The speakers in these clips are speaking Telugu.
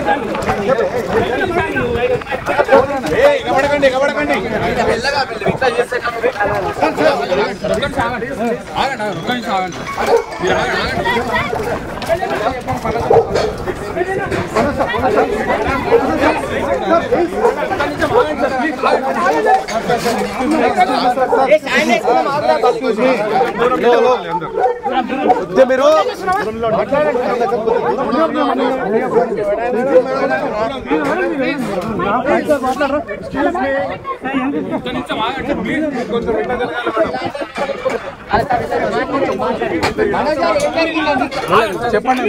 చెప్పండి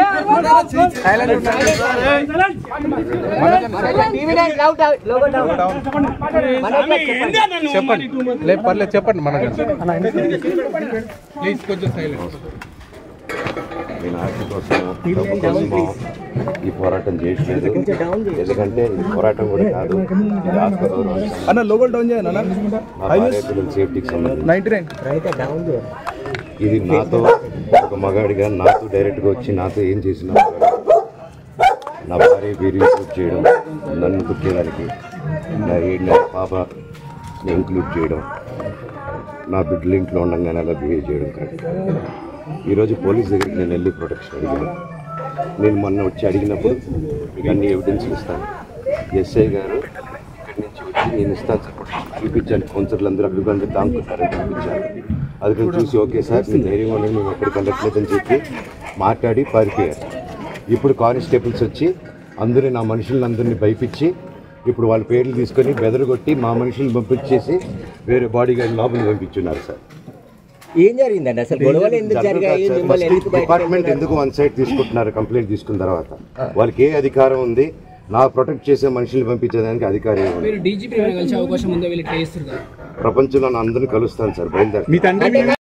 పర్లేదు చెప్పండి మనకు ప్లీజ్ కొంచెం సైలెంట్. నేను ఆర్టీ కోసం ఈ పోరాటం చేయట్లేదు, ఎందుకంటే ఈ పోరాటం కూడా కాదు, పిల్లల సేఫ్టీకి సంబంధించి. ఇది నాతో ఒక మగాడిగా నాతో డైరెక్ట్గా వచ్చి నాతో ఏం చేసినా నా భార్య పేరు ఇంక్లూడ్ చేయడం, నన్ను కుట్టేదానికి నా 7 నెలల పాపని ఇంక్లూడ్ చేయడం, నా బిడ్డలు ఇంట్లో ఉండగానే అలా బిహేవ్ చేయడం కరెక్ట్. ఈరోజు పోలీస్ దగ్గరికి నేను వెళ్ళి ప్రొటెక్షన్ అడిగాను. నేను మొన్న వచ్చి అడిగినప్పుడు అన్ని ఎవిడెన్స్ ఇస్తాను, ఎస్ఐ గారు ఇక్కడి నుంచి వచ్చి నేను ఇస్తాను సార్ ప్రొటెక్షన్ చూపించాను. కౌన్సిలర్లు అందరూ అడ్డుకుంటే దాముకుంటారని చూపించాను. అది చూసి ఓకే సార్ నేను ధైర్యంగా ఉండదు, మేము ఎక్కడికి వెళ్ళట్లేదని చెప్పి మాట్లాడి పారిపోయారు. ఇప్పుడు కానిస్టేబుల్స్ వచ్చి అందరూ నా మనుషులందరినీ భయపించి ఇప్పుడు వాళ్ళ పేర్లు తీసుకొని బెదరగొట్టి మా మనుషులను పంపించేసి వేరే బాడీ గార్డ్ లోపలికి పంపించున్నారు సార్. ఏం జరిగిందండి అసలు? గొడవలు ఎందుకు జరిగాయి? డిపార్ట్మెంట్ ఎందుకు వన్ సైడ్ తీసుకుంటున్నారు? కంప్లైంట్ తీసుకున్న తర్వాత వాళ్ళకి ఏ అధికారం ఉంది? నా ప్రొటెక్ట్ చేసే మనుషుల్ని పంపించేదానికి అధికారం ఉంది? ప్రపంచంలో అందరినీ కలుస్తాను సార్, బయలుదేరి.